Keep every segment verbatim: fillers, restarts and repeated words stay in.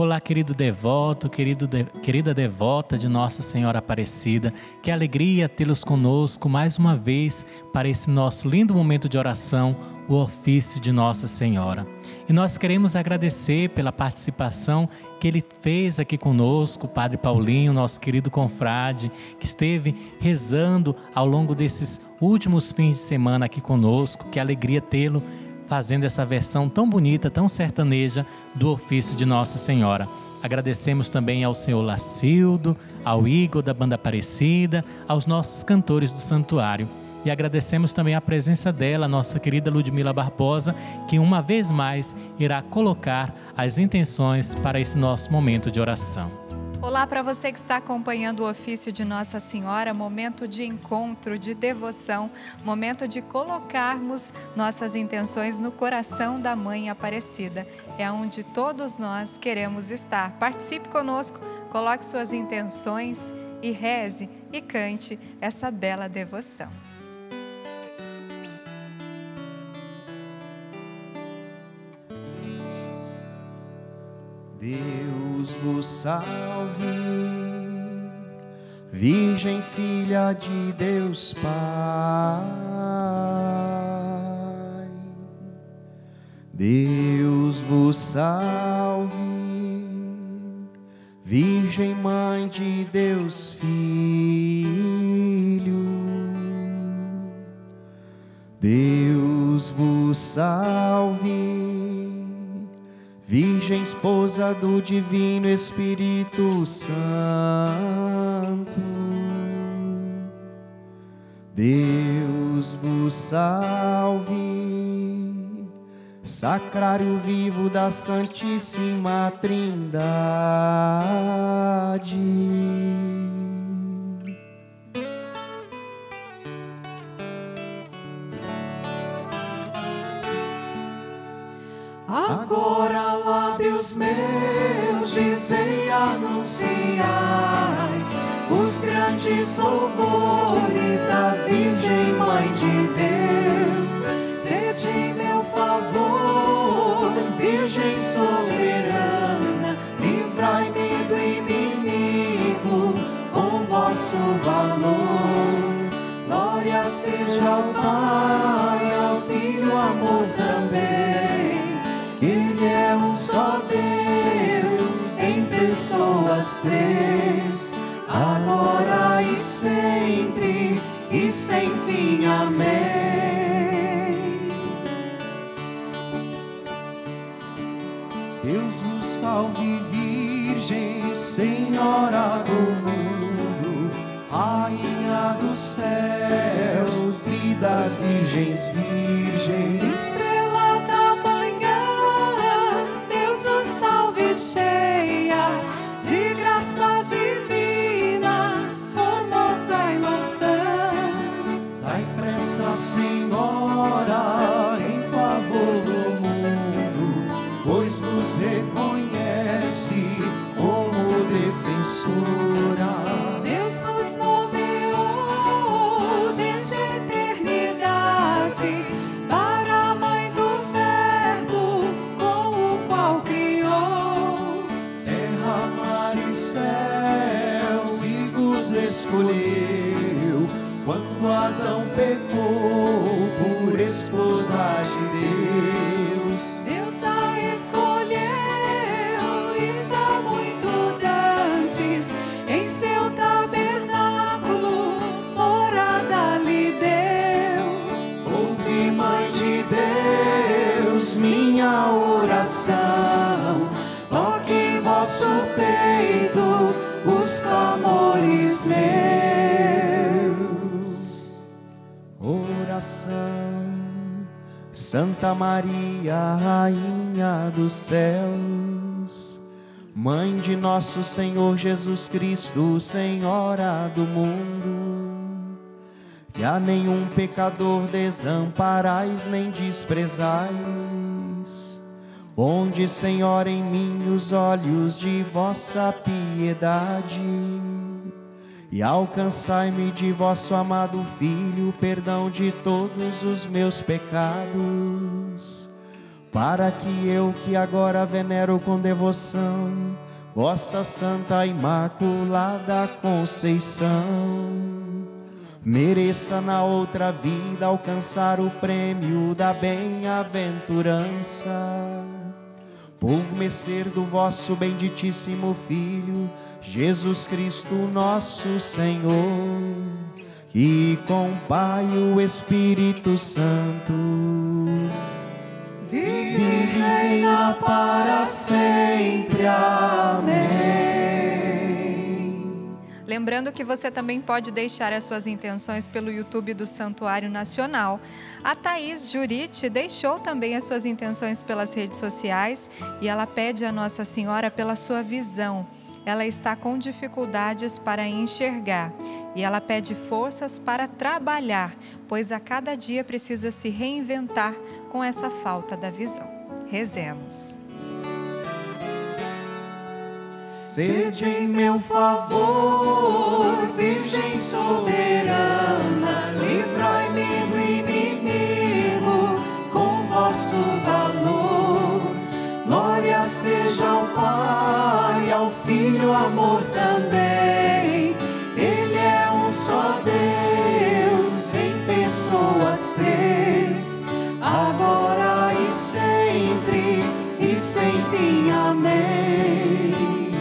Olá, querido devoto, querido de, querida devota de Nossa Senhora Aparecida. Que alegria tê-los conosco mais uma vez para esse nosso lindo momento de oração, o ofício de Nossa Senhora. E nós queremos agradecer pela participação que ele fez aqui conosco, o Padre Paulinho, nosso querido confrade, que esteve rezando ao longo desses últimos fins de semana aqui conosco. Que alegria tê-lo fazendo essa versão tão bonita, tão sertaneja do ofício de Nossa Senhora. Agradecemos também ao senhor Lacildo, ao Igor da Banda Aparecida, aos nossos cantores do santuário. E agradecemos também a presença dela, nossa querida Ludmila Barbosa, que uma vez mais irá colocar as intenções para esse nosso momento de oração. Olá para você que está acompanhando o ofício de Nossa Senhora, momento de encontro, de devoção, momento de colocarmos nossas intenções no coração da Mãe Aparecida. É onde todos nós queremos estar. Participe conosco, coloque suas intenções e reze e cante essa bela devoção. Deus vos salve, Virgem Filha de Deus Pai. Deus vos salve, Virgem Mãe de Deus Filho. Deus vos salve, Virgem Esposa do Divino Espírito Santo. Deus vos salve, Sacrário vivo da Santíssima Trindade. Agora lábios meus dizem e anunciai os grandes louvores da Virgem Mãe de Deus. Sede em meu favor, Virgem soberana, livrai-me do inimigo com vosso valor. Glória seja ao Pai, ao Filho, amor também. Ele é um só Deus, em pessoas três, agora e sempre, e sem fim. Amém. Deus vos salve, Virgem, Senhora do mundo, Rainha dos céus e das virgens virgens. Cheia de graça divina, formosa ilusão. Dai pressa, Senhora, em favor do mundo, pois vos reconhece como defensora. Deus vos nomeou desde a eternidade para a Mãe do Verbo, com o qual criou terra, mar e céus, e vos escolheu quando Adão pecou por esposa de Deus. Deus a escolheu e já muito dantes em seu tabernáculo morada lhe deu. Ouvi, Mãe de Deus, minha oração, toque em vosso peito os clamores meus. Oração. Santa Maria, Rainha dos céus, Mãe de nosso Senhor Jesus Cristo, Senhora do mundo, que a nenhum pecador desamparais nem desprezais. Ponde, Senhora, em mim os olhos de vossa piedade e alcançai-me de vosso amado Filho o perdão de todos os meus pecados, para que eu que agora venero com devoção vossa Santa Imaculada Conceição, mereça na outra vida alcançar o prêmio da bem-aventurança, por merecer do vosso benditíssimo Filho, Jesus Cristo nosso Senhor, que com o Pai e o Espírito Santo vive e reina para sempre. Amém. Lembrando que você também pode deixar as suas intenções pelo YouTube do Santuário Nacional. A Thaís Jurite deixou também as suas intenções pelas redes sociais e ela pede a Nossa Senhora pela sua visão. Ela está com dificuldades para enxergar e ela pede forças para trabalhar, pois a cada dia precisa se reinventar com essa falta da visão. Rezemos. Sede em meu favor, Virgem soberana, livrai-me do inimigo com vosso valor. Glória seja ao Pai, ao Filho, amor também. Ele é um só Deus, em pessoas três, agora e sempre, e sem fim. Amém.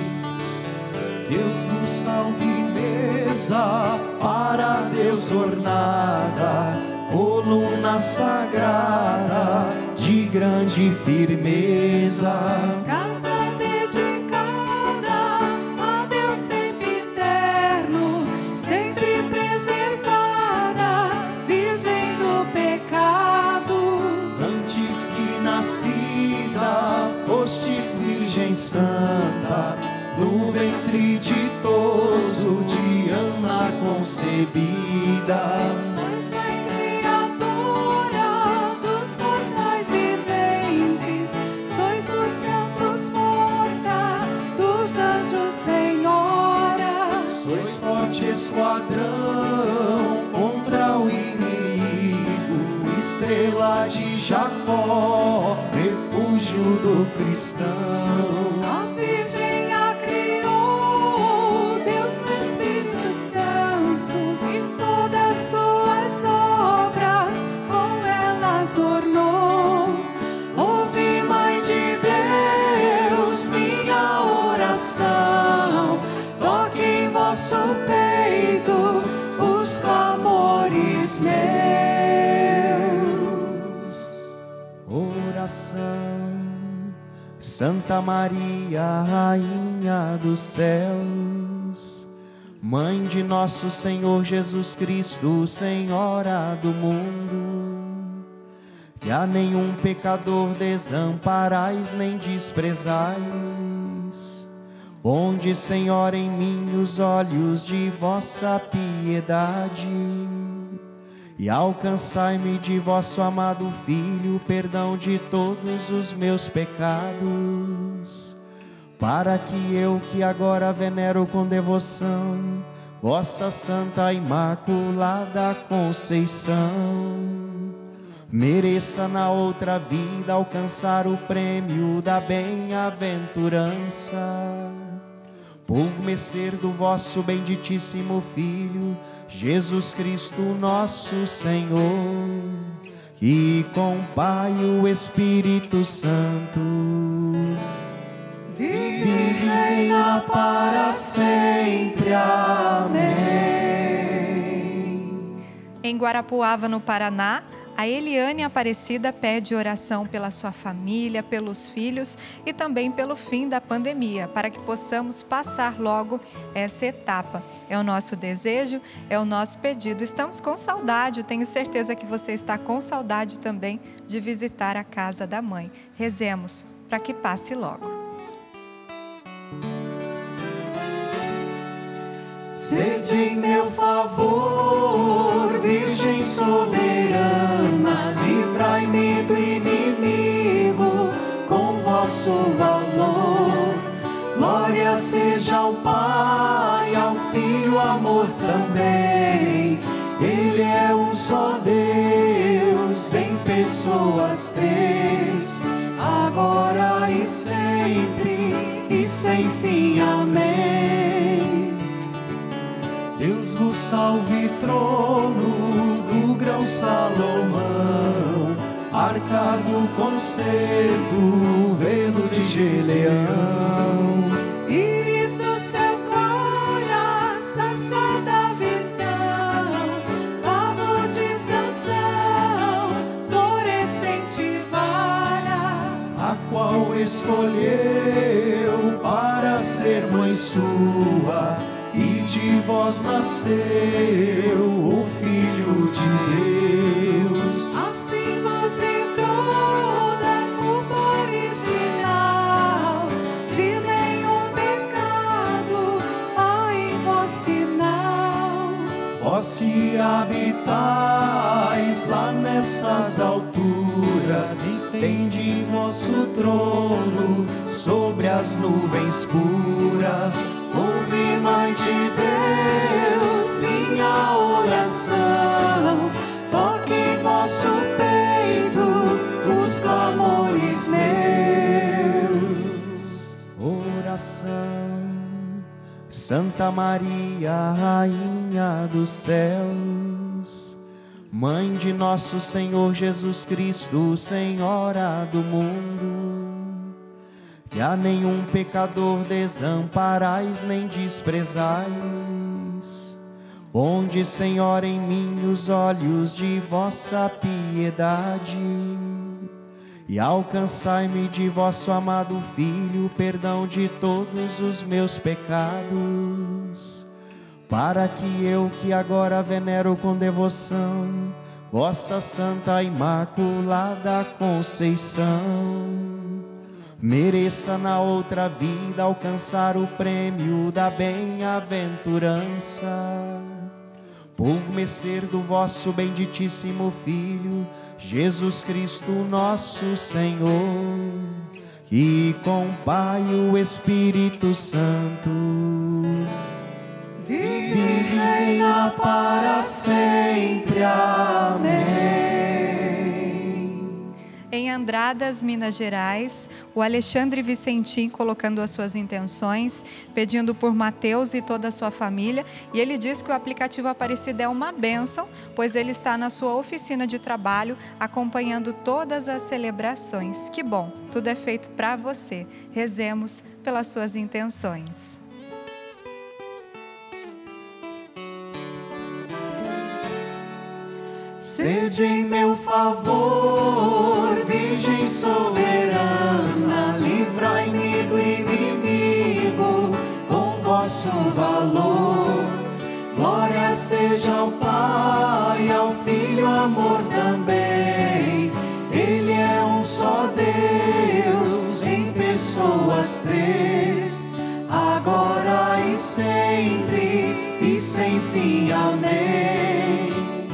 Deus nos salve, mesa para Deus ornada, coluna sagrada de grande firmeza. Casa dedicada a Deus sempre eterno, sempre preservada, virgem do pecado. Antes que nascida, fostes virgem santa, no ventre ditoso de Ana concebida. Sois mãe criadora dos mortais viventes, sois dos santos morta, dos anjos senhora. Sois forte esquadrão contra o inimigo, estrela de Jacó, refúgio do cristão. A Virgem a criou, Deus no Espírito Santo, e todas suas obras com elas ornou. Ouve, Mãe de Deus, minha oração, toque em vosso peito os clamores meus. Oração. Santa Maria, Rainha dos céus, Mãe de nosso Senhor Jesus Cristo, Senhora do mundo, que a nenhum pecador desamparais nem desprezais. Ponde, Senhora, em mim os olhos de vossa piedade e alcançai-me de vosso amado Filho perdão de todos os meus pecados, para que eu que agora venero com devoção vossa Santa Imaculada Conceição, mereça na outra vida alcançar o prêmio da bem-aventurança, por merecer do vosso benditíssimo Filho, Jesus Cristo nosso Senhor, que com o Pai e o Espírito Santo vive e reina para sempre. Amém. Em Guarapuava, no Paraná, a Eliane Aparecida pede oração pela sua família, pelos filhos e também pelo fim da pandemia, para que possamos passar logo essa etapa. É o nosso desejo, é o nosso pedido. Estamos com saudade, tenho certeza que você está com saudade também de visitar a casa da mãe. Rezemos para que passe logo. Sede em meu favor, Virgem soberana, livrai-me do inimigo com vosso valor. Glória seja ao Pai, ao Filho, amor também. Ele é um só Deus, em pessoas três, agora e sempre, e sem fim. Amém. Deus vos salve, trono do grão Salomão, arca do concerto, velo de geleão. Íris do céu glória, sarça da visão, favo de Sansão, florescente vara, A qual escolheu para ser mãe sua, e de vós nasceu o Filho de Deus. assim vos livrou da culpa original, de nenhum pecado há em vós sinal. Vós que habitais lá nessas alturas, e tendes vosso trono sobre as nuvens puras. Ouve, Mãe de Deus, minha oração, toque em vosso peito os clamores meus. Oração. Santa Maria, Rainha dos céus, Mãe de nosso Senhor Jesus Cristo, Senhora do mundo, que a nenhum pecador desamparais nem desprezais. Ponde, Senhor, em mim os olhos de vossa piedade, e alcançai-me de vosso amado Filho perdão de todos os meus pecados, para que eu, que agora venero com devoção vossa Santa Imaculada Conceição, mereça na outra vida alcançar o prêmio da bem-aventurança, por merecer do vosso benditíssimo Filho, Jesus Cristo nosso Senhor, que com o Pai e o Espírito Santo vive e reina para sempre. Amém. Em Andradas, Minas Gerais, o Alexandre Vicentim colocando as suas intenções, pedindo por Mateus e toda a sua família, e ele diz que o aplicativo Aparecida é uma bênção, pois ele está na sua oficina de trabalho acompanhando todas as celebrações. Que bom, tudo é feito para você. Rezemos pelas suas intenções. Sede em meu favor, Virgem soberana, livrai-me do inimigo com vosso valor. Glória seja ao Pai, ao Filho, amor também. Ele é um só Deus, em pessoas três, agora e sempre, e sem fim. Amém.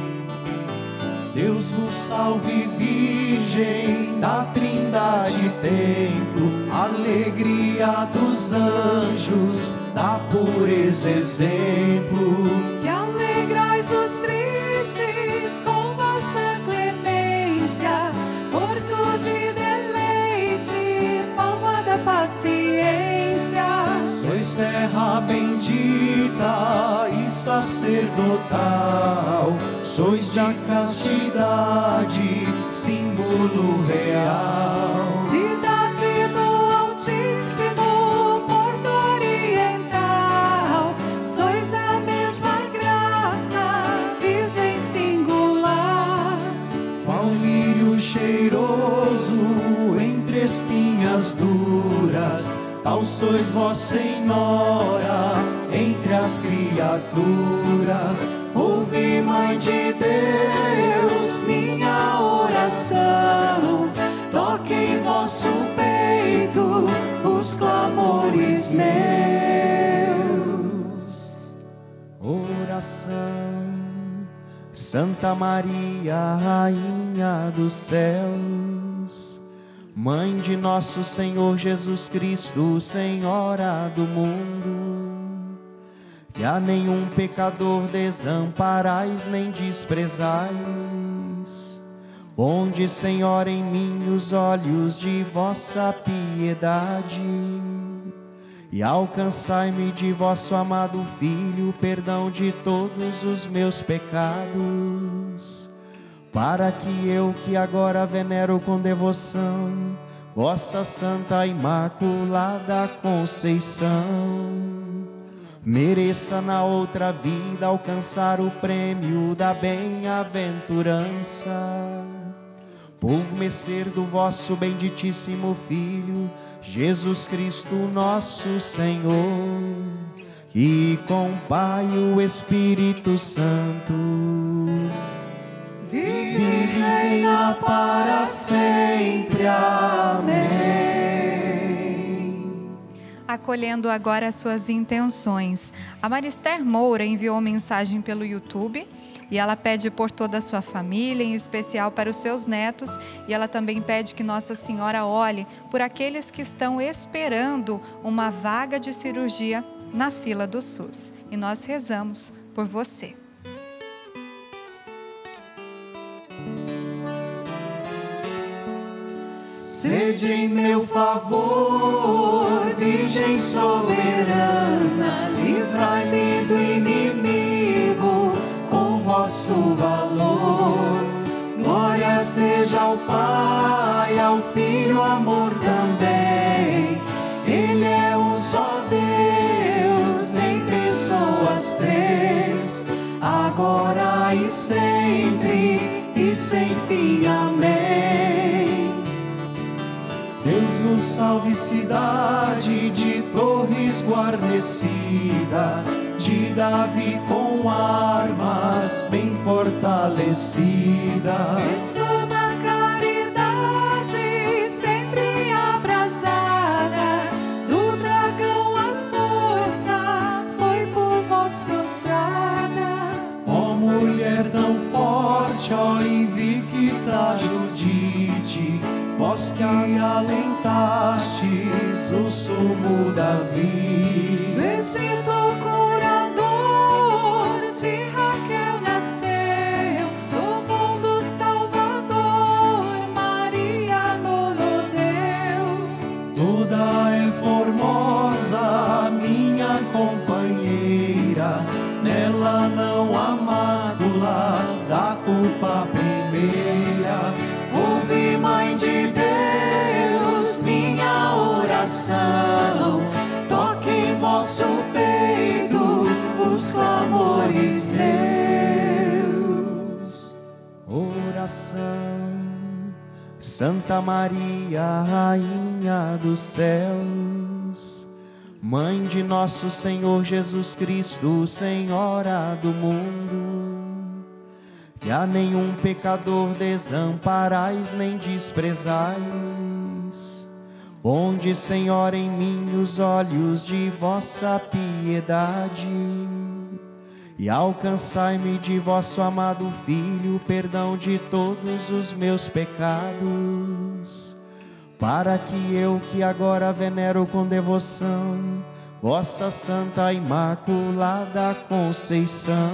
Deus vos salve, Virgem da Trindade templo, alegria dos anjos, da pureza exemplo. Que alegrais os tristes com vossa clemência, porto de deleite, palma da paciência. Sois terra bendita e sacerdotal, sois da castidade, símbolo real. Cidade do Altíssimo, porto oriental, sois a mesma graça, Virgem singular. Qual lírio cheiroso entre espinhas duras, tal sois vós, Senhora, entre as criaturas. Ouve, Mãe de Deus, minha oração, toque em vosso peito os clamores meus. Oração. Santa Maria, Rainha dos céus, Mãe de nosso Senhor Jesus Cristo, Senhora do mundo, que a nenhum pecador desamparais nem desprezais. Ponde, Senhor, em mim os olhos de vossa piedade e alcançai-me de vosso amado Filho perdão de todos os meus pecados, para que eu, que agora venero com devoção vossa Santa Imaculada Conceição, mereça na outra vida alcançar o prêmio da bem-aventurança, por merecer do vosso benditíssimo Filho, Jesus Cristo nosso Senhor, que com Pai e o Espírito Santo vive e reina para sempre. Amém. Acolhendo agora as suas intenções, a Marister Moura enviou mensagem pelo YouTube e ela pede por toda a sua família, em especial para os seus netos, e ela também pede que Nossa Senhora olhe por aqueles que estão esperando uma vaga de cirurgia na fila do SUS. E nós rezamos por você. Sede em meu favor, Virgem soberana, livrai-me do inimigo com vosso valor. Glória seja ao Pai, ao Filho, amor também. Ele é um só Deus, em pessoas três, agora e sempre, e sem fim. Amém. Deus nos salve, cidade de torres guarnecida, de Davi com armas bem fortalecida. Isso na caridade sempre abrasada, do dragão a força foi por vós prostrada. Ó mulher tão forte, ó invicta Judite, vós que alentastes o sumo Davi. Do Egito curador de Raquel nasceu, do mundo salvador Maria nos deu. Toda é formosa, minha companheira, nela não há mácula da culpa primeira. Ouve, Mãe de Deus, minha oração, toque em vosso peito os clamores meus. Oração. Santa Maria, Rainha dos céus, Mãe de nosso Senhor Jesus Cristo, Senhora do mundo, que a nenhum pecador desamparais nem desprezais. Ponde, Senhor, em mim os olhos de vossa piedade e alcançai-me de vosso amado Filho perdão de todos os meus pecados, para que eu, que agora venero com devoção vossa Santa Imaculada Conceição,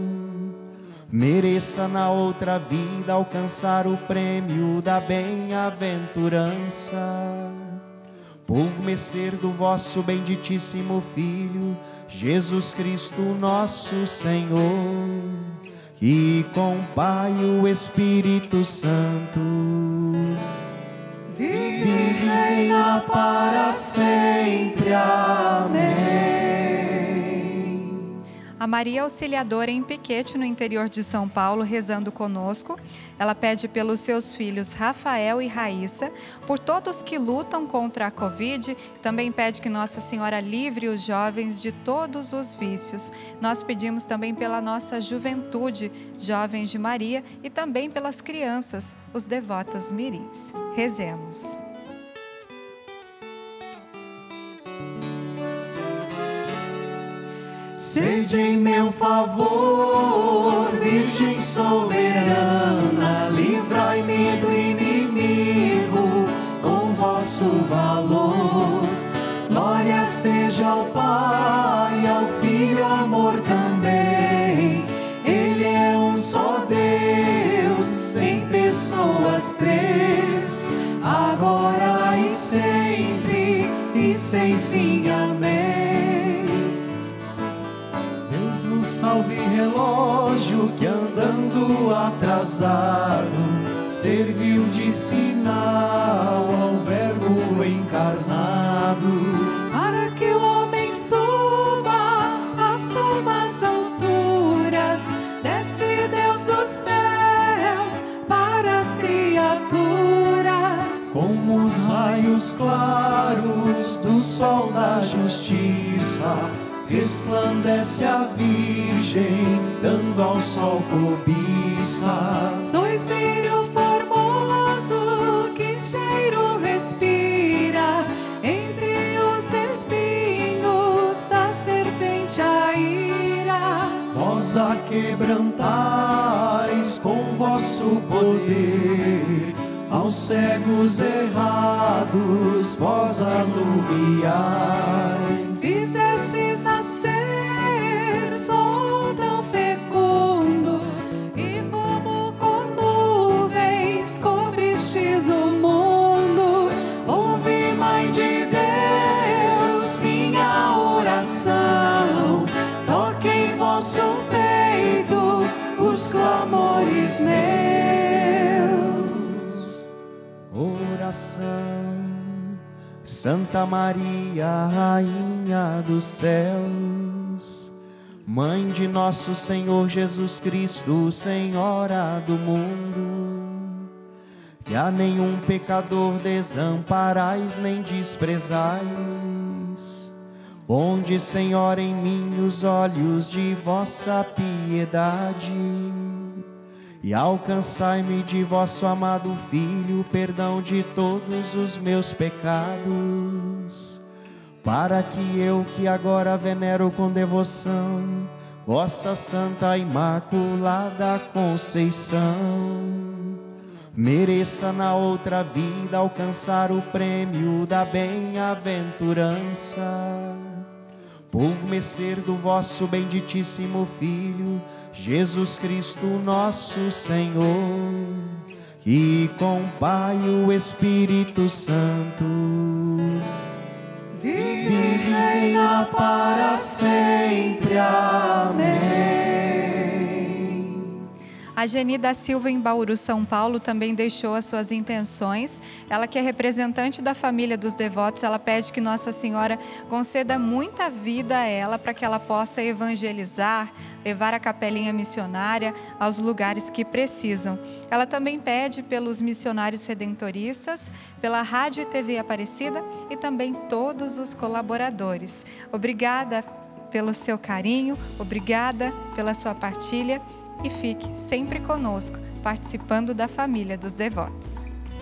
mereça na outra vida alcançar o prêmio da bem-aventurança, por merecer do vosso benditíssimo Filho, Jesus Cristo nosso Senhor, que com Pai e o Espírito Santo vive e reina para sempre. Amém. A Maria Auxiliadora em Piquete, no interior de São Paulo, rezando conosco. Ela pede pelos seus filhos Rafael e Raíssa, por todos que lutam contra a Covid. Também pede que Nossa Senhora livre os jovens de todos os vícios. Nós pedimos também pela nossa juventude, jovens de Maria, e também pelas crianças, os devotos mirins. Rezemos. Sede em meu favor, Virgem soberana, livrai-me do inimigo com vosso valor. Glória seja ao Pai, ao Filho, amor também. Ele é um só Deus, em pessoa pessoas três, agora e sempre e sem fim. Amém. Deus nos salve, relógio que andando atrasado serviu de sinal ao Verbo encarnado, Para que o homem suba às sumas alturas, desce Deus dos céus para as criaturas. como os raios claros do sol da justiça, resplandece a Virgem, dando ao sol cobiça. Sois lírio formoso que cheiro respira, entre os espinhos da serpente a ira. Vós a quebrantais com vosso poder, aos cegos errados vós alumiais. Fizestes nascer sol tão fecundo, e como com nuvens cobristes o mundo. Ouve, Mãe de Deus, minha oração, toque em vosso peito os clamores meus. Oração. Santa Maria, Rainha dos céus, Mãe de nosso Senhor Jesus Cristo, Senhora do mundo, que a nenhum pecador desamparais nem desprezais. Ponde, Senhora, em mim os olhos de vossa piedade e alcançai-me de vosso amado Filho perdão de todos os meus pecados, para que eu, que agora venero com devoção vossa Santa Imaculada Conceição, mereça na outra vida alcançar o prêmio da bem-aventurança, por merecer do vosso benditíssimo Filho, Jesus Cristo nosso Senhor, que com o Pai e o Espírito Santo vive e reina para sempre. Amém. A Geni da Silva, em Bauru, São Paulo, também deixou as suas intenções. Ela, que é representante da família dos devotos, ela pede que Nossa Senhora conceda muita vida a ela para que ela possa evangelizar, levar a capelinha missionária aos lugares que precisam. Ela também pede pelos missionários redentoristas, pela Rádio e T V Aparecida e também todos os colaboradores. Obrigada pelo seu carinho, obrigada pela sua partilha. E fique sempre conosco, participando da família dos devotos.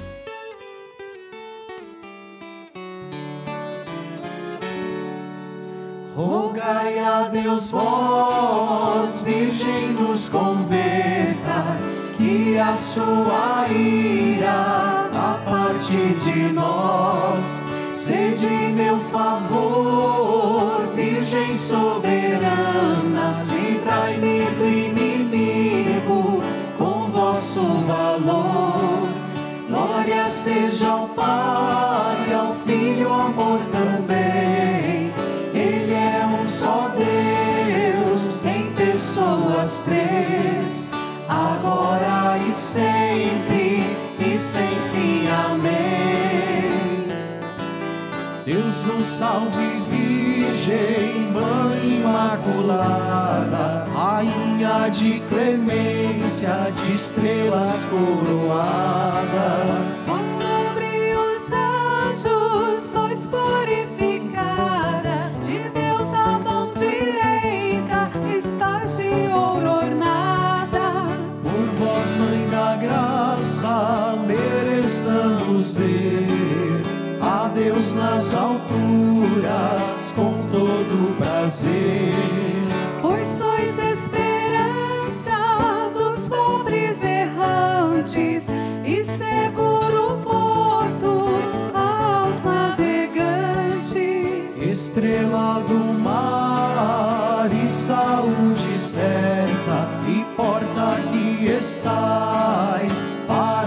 Rogai a Deus, vós, Virgem, nos converta, que a sua ira aparte de nós. Sede meu favor, Virgem soberana, livrai-me do inimigo com vosso valor. Glória seja ao Pai, ao Filho, ao amor também. Ele é um só Deus, em pessoas três, agora e sempre e sem fim. Amém. Deus nos salve, Virgem, Mãe Imaculada, Rainha de clemência, de estrelas coroada. Vós sobre os anjos sois purificada, de Deus a mão direita estás de ouro ornada. Por vós, Mãe da graça, mereçamos ver a Deus nas alturas com todo prazer. Pois sois esperança dos pobres errantes e seguro porto aos navegantes. Estrela do mar e saúde certa, e porta que estais para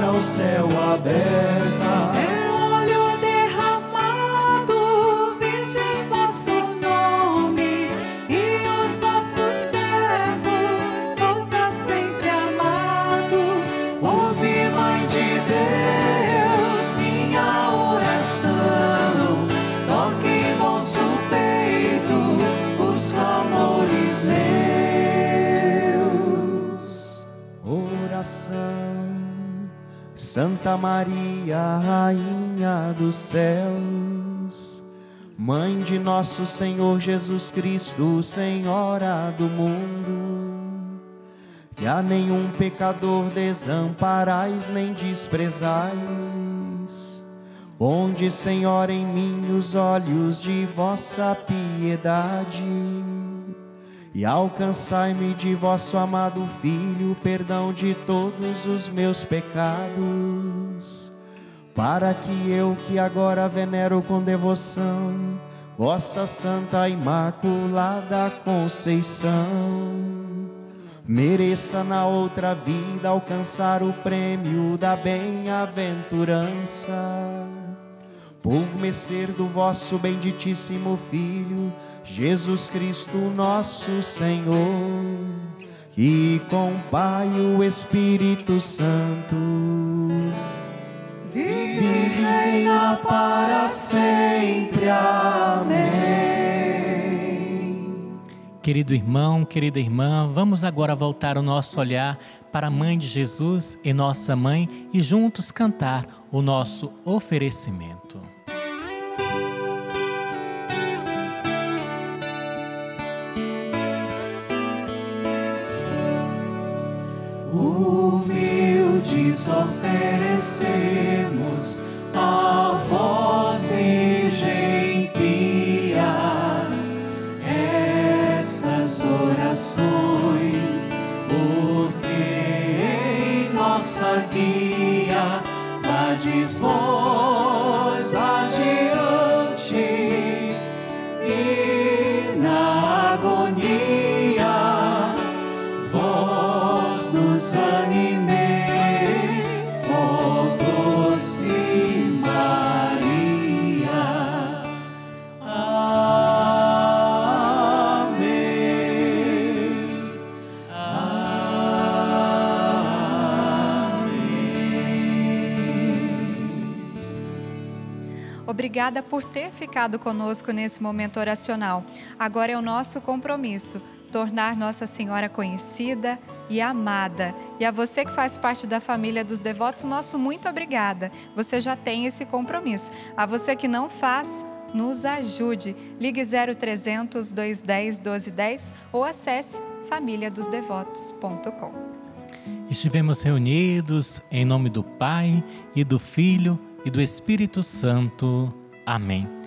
ao céu aberta. É óleo derramado, virgem vosso nome, e os vossos servos vos há sempre amado. Ouve, Mãe de Deus, minha oração, toque em vosso peito os clamores meus. Oração. Santa Maria, Rainha dos céus, Mãe de nosso Senhor Jesus Cristo, Senhora do mundo, que a nenhum pecador desamparais nem desprezais. Ponde, Senhora, em mim os olhos de vossa piedade e alcançai-me de vosso amado Filho perdão de todos os meus pecados, para que eu, que agora venero com devoção vossa Santa Imaculada Conceição, mereça na outra vida alcançar o prêmio da bem-aventurança, por merecer do vosso benditíssimo Filho, Jesus Cristo nosso Senhor, que com o Pai e o Espírito Santo vive e reina para sempre. Amém. Querido irmão, querida irmã, vamos agora voltar o nosso olhar para a Mãe de Jesus e nossa Mãe e juntos cantar o nosso oferecimento. Humildes oferecemos a vós, Virgem pia, estas orações, porque em nossa guia vades vós adiante e na agonia vós nos animeis, ó doce Maria. Amém. Amém. Obrigada por ter ficado conosco nesse momento oracional. Agora é o nosso compromisso tornar Nossa Senhora conhecida e amada. E a você que faz parte da família dos devotos, nosso muito obrigada. Você já tem esse compromisso. A você que não faz, nos ajude. Ligue zero trezentos, dois dez, doze dez ou acesse família dos devotos ponto com. Estivemos reunidos em nome do Pai e do Filho e do Espírito Santo. Amém.